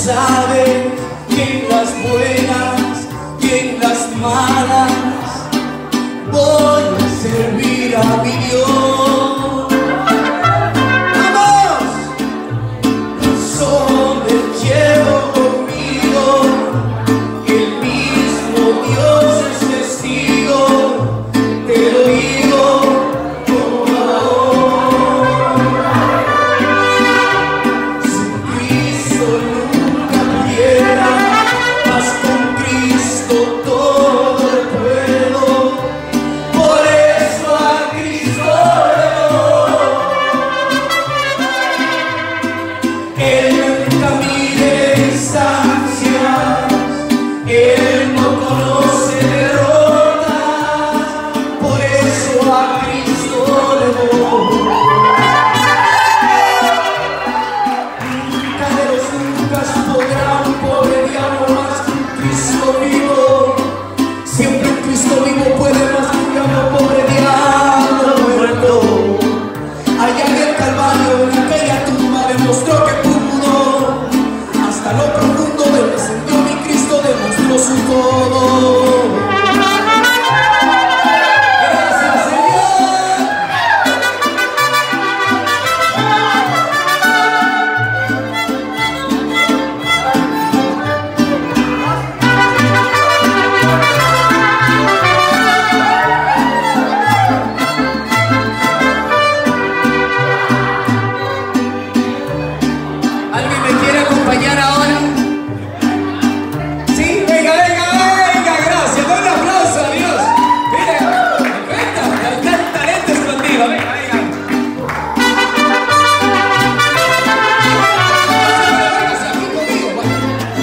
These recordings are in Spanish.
sabe que en las buenas y en las malas voy a servir a mi Dios. ¡Vamos! Solo me llevo conmigo, el mismo Dios es testigo, te lo digo como ahora. Sin Cristo nunca pudiera, mas con Cristo todo lo puedo. Por eso a Cristo Él nunca mide distancias, Él no conoce derrotas, por eso a Cristo le doy. Nunca de los nunca podrá un pobre diablo más que un Cristo vivo. Siempre un Cristo vivo puede más que un diablo, pobre diablo muerto. Allá en el Calvario, en aquella tumba, demostró que pudo. Hasta lo profundo del descendió mi Cristo, demostró su todo. Gracias, Señor. ¿Alguien me quiere acompañar ahora? Sí, venga, venga, venga, gracias. Un aplauso a Dios. Miren, me encanta, está el talento escondido. Venga, venga. Véngase aquí conmigo, va.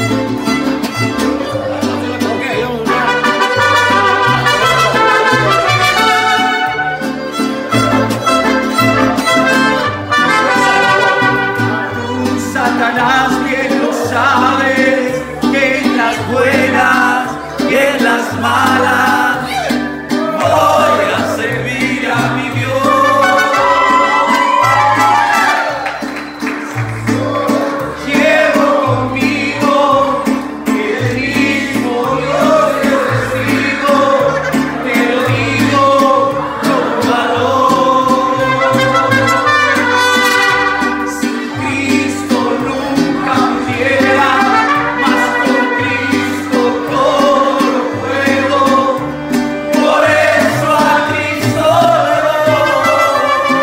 Tú, Satanás, bien lo sabes, que en las buenas y en las malas voy a servir a mi Dios. Llevo conmigo el mismo Dios es testigo, te lo digo con valor. Sin Cristo nunca pudiera, mas con Cristo todo lo puedo. Por eso a Cristo le doy.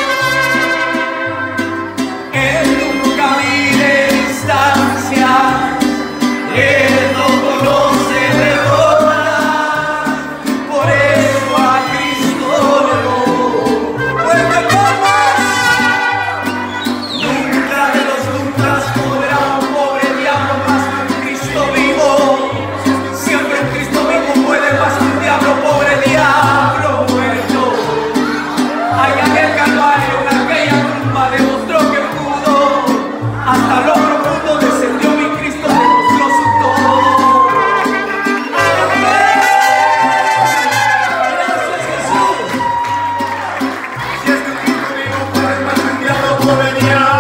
Él nunca mide distancias, Él no conoce derrotas, por eso a Cristo le doy. ¡Fuerte palmas! Nunca de los nunca podrá un pobre diablo más que un Cristo vivo. Siempre un Cristo vivo puede más que un diablo, pobre diablo muerto. Allá en el Calvario, en aquella tumba, demostró que pudo. Hasta lo profundo descendió mi Cristo, demostró su todo. Gracias, Jesús. Si es que un Cristo vivo puede más que un diablo, pobre diablo.